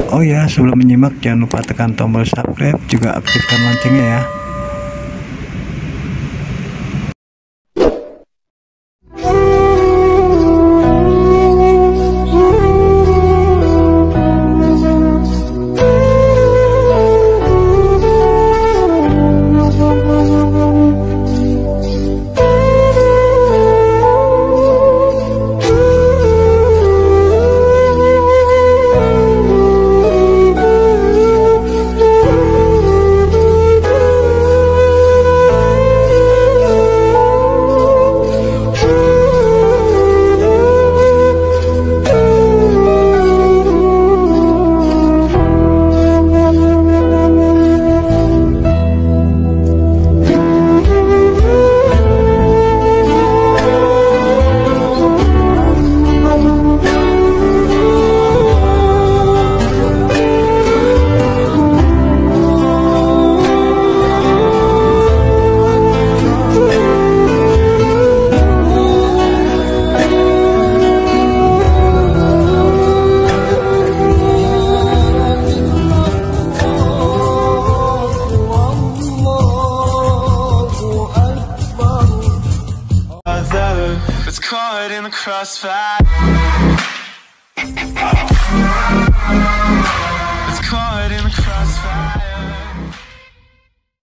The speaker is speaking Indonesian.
Oh ya, sebelum menyimak jangan lupa tekan tombol subscribe, juga aktifkan loncengnya ya. Caught in the crossfire.